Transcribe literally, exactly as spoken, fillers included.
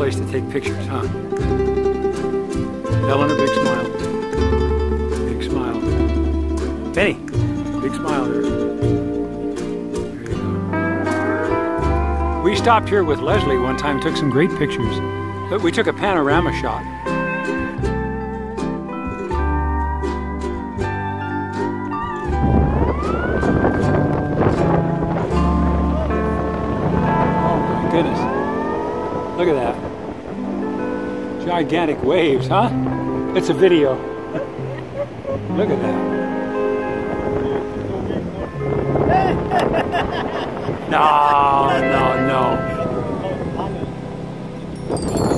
place to take pictures, huh? Eleanor, big smile. Big smile. Benny, big smile there. There you go. We stopped here with Leslie one time, took some great pictures. But we took a panorama shot. Goodness. Look at that. Gigantic waves, huh? It's a video. Look at that. No, no, no.